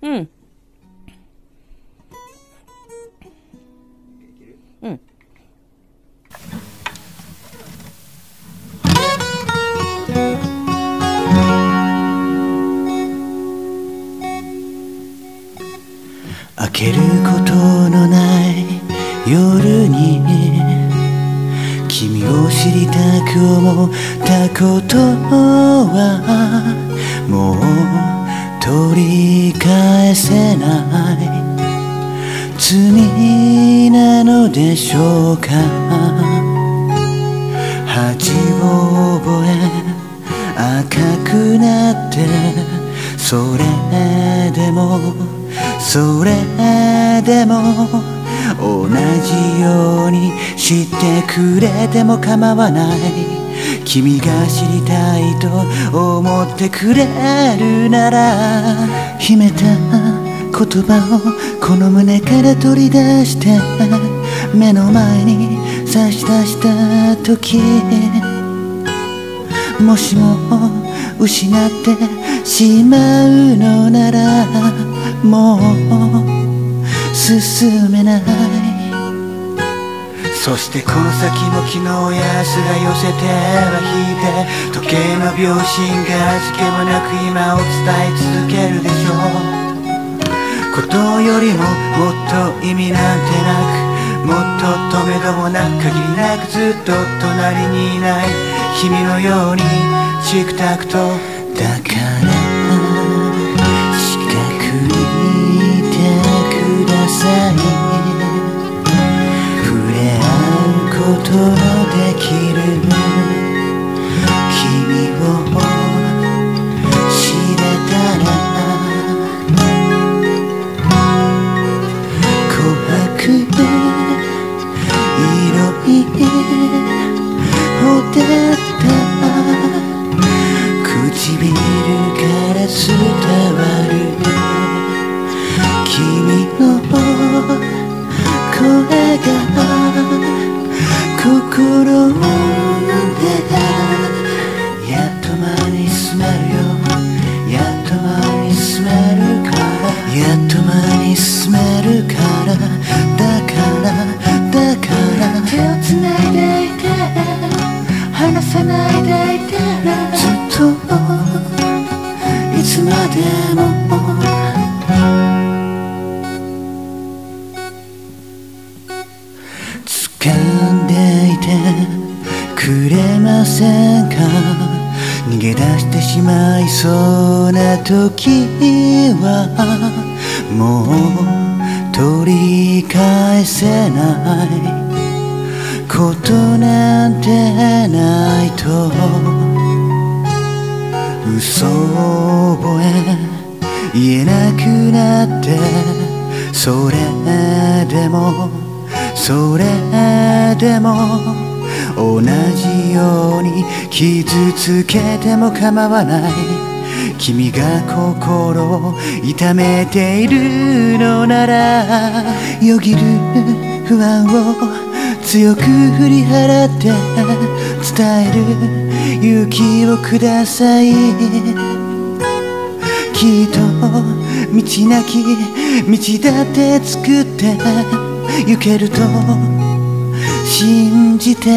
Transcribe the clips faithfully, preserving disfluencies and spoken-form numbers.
うんうん明けることのない夜に君を知りたく思ったことはもう取り返せない罪なのでしょうか。恥を覚え赤くなってそれでもそれでも同じようにしてくれても構わない。君が知りたいと思ってくれるなら秘めた言葉をこの胸から取り出して目の前に差し出した時、もしも失ってしまうのならもう進めない。そしてこの先も昨日やすが寄せては引いて時計の秒針が味気もなく今を伝え続けるでしょう。ことよりももっと意味なんてなくもっと止めどもなく限りなくずっと隣にいない君のようにチクタクとだから近くにいてください。触れ合うことのできる君を知れたら琥珀色いほてった唇から伝わる君の声が心でやっと前に進めるよやっと前に進めるからやっと前に進めるからだからだから手をつないでいて離さないでいてずっといつまでも掴んでいてくれませんか。逃げ出してしまいそうな時はもう取り返せないことなんてないと嘘覚え言えなくなってそれでもそれでも同じように傷つけても構わない。君が心を痛めているのならよぎる不安を強く振り払って伝える勇気をください。きっと道なき道だって作って行けると信じて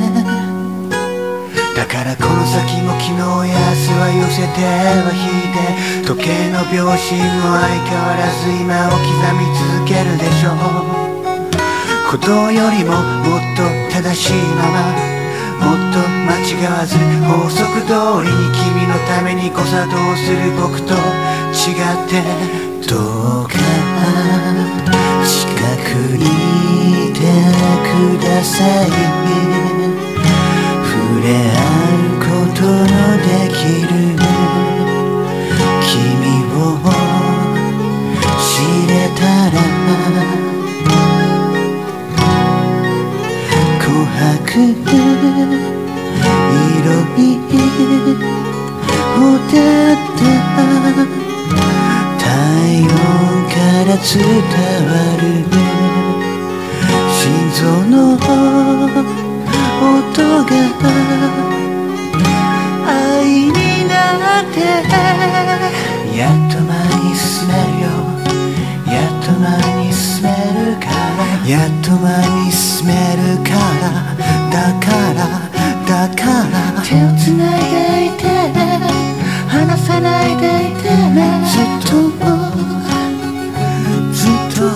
だからこの先も昨日や明日は寄せては引いて時計の秒針も相変わらず今を刻み続けるでしょう。ことよりももっと正しいままもっと間違わず法則通りに君のために誤作動する僕と違ってどうか近くにいてください。触れ合うことのできる君を知れたら琥珀色にほてった体温から伝わる心臓の音が愛になってやっと前に進めるよやっと前見つめるからだからだから手をつないでいて離さないでいてずっとずっと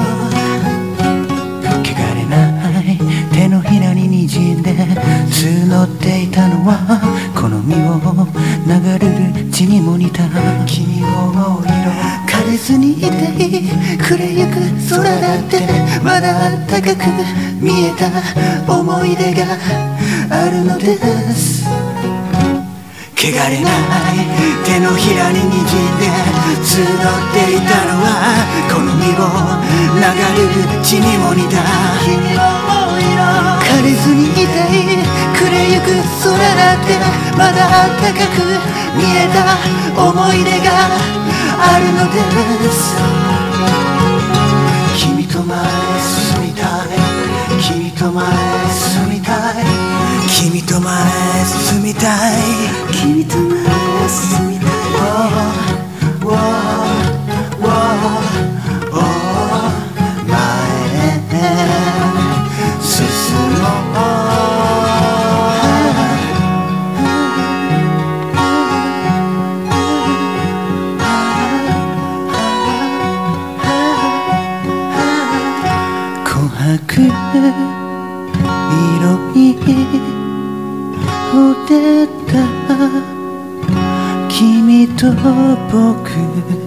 汚れない手のひらににじんで募っていたのは好みを流れる血にも似た君の色枯れずにいて暮れゆく空だってまだあったかく見えた思い出があるのです。汚れない手のひらににじんで募っていたのは好みを流れる血にも似た君の色枯れずにいたい暮れゆく空だってまだあったかく見えた思い出があるのです。君と前へ進みたい君と前へ進みたい君と前へ進みたい君と前へ進みたい Whoa, whoa, whoa, whoa 前へ進もう琥珀色にほてった君と僕